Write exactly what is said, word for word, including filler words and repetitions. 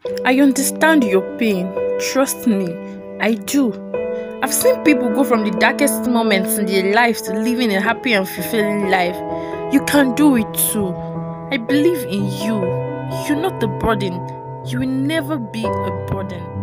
I understand your pain. Trust me, I do. I've seen people go from the darkest moments in their lives to living a happy and fulfilling life. You can do it too. I believe in you. You're not a burden. You will never be a burden.